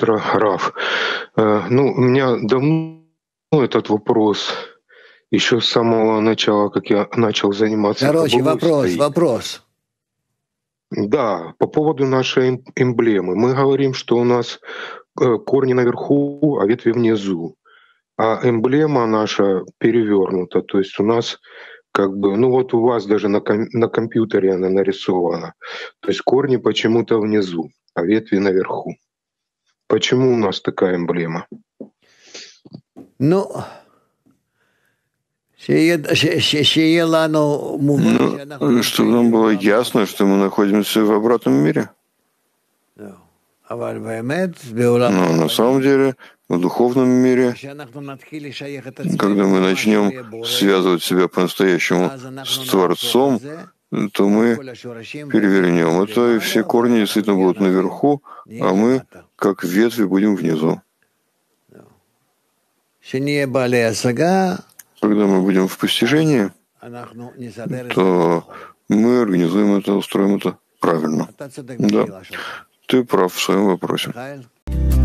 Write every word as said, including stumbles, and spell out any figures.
утро, Рав. Э, Ну, у меня давно этот вопрос, еще с самого начала, как я начал заниматься Короче, каббалой, вопрос, стоит. вопрос. Да, по поводу нашей эм- эмблемы. Мы говорим, что у нас э, корни наверху, а ветви внизу. А эмблема наша перевернута. То есть у нас как бы, ну вот у вас даже на, ком- на компьютере она нарисована. То есть корни почему-то внизу, а ветви наверху. Почему у нас такая эмблема? Ну, שיהיה ש- ש- שיהיה לנו מובן שאנחנו Ну, чтобы נמצאים нам было בעולם ясно, אחר. что мы находимся в обратном мире. זהו. אבל באמת, בעולם Но на самом הרוחני, деле, в духовном мире, כשאנחנו נתחיל לשייך את когда עצמנו мы ממש начнем לבורא, связывать себя по-настоящему אז אנחנו с נהפוך את Творцом, זה, то мы כל השורשים перевернем והעצים это, и все למעלה, корни ואז действительно אנחנו будут נהיה נחים, наверху, נהיה а мы, למטה. как ветви, будем внизу. שנהיה בעלי השגה, Когда мы будем в постижении, אנחנו נסדר את זה то נכון. мы организуем это, устроим это правильно. אתה צודק Да, בשאלה שלך. ты прав в своем вопросе. מיכאל?